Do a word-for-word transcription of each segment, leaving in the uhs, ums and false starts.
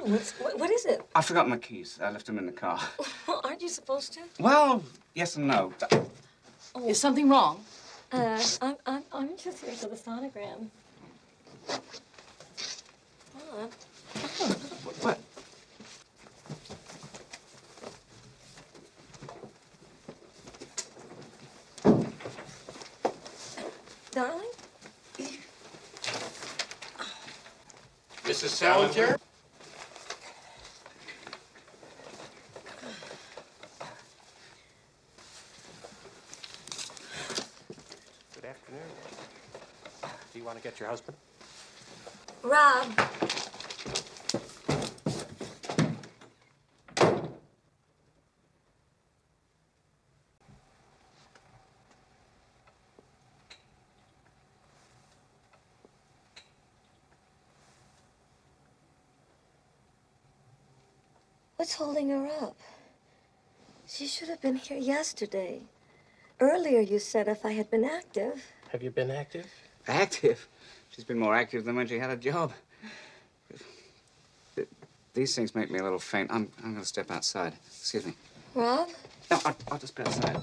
What's, what, what is it? I forgot my keys. I left them in the car. Well, aren't you supposed to? Well, yes and no. Oh. Is something wrong? Uh, I'm, I'm, I'm just here for the sonogram. Oh. What? what? Darling? Missus Salinger? Good afternoon. Do you want to get your husband? Rob. What's holding her up? She should have been here yesterday. Earlier you said if I had been active. Have you been active? Active? She's been more active than when she had a job. These things make me a little faint. I'm, I'm going to step outside. Excuse me. Rob? No, I'll, I'll just be outside.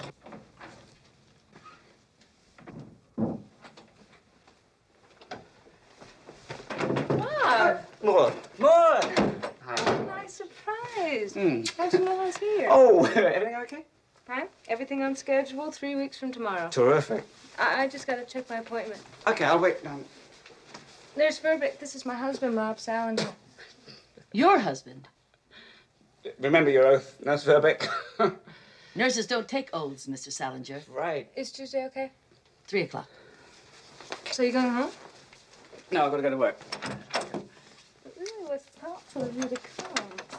Rob! Maude! Maude! Oh, nice surprise. Mm. How'd you know I was here? Oh, everything okay? Fine. Everything on schedule, three weeks from tomorrow. Terrific. I, I just got to check my appointment. Okay, I'll wait. Um... Nurse Verbeek, this is my husband, Rob Salinger. Your husband? Remember your oath, Nurse Verbeek. Nurses don't take oaths, Mister Salinger. Right. Is Tuesday okay? Three o'clock. So you going home? No, I've got to go to work. It really was thoughtful of you to come.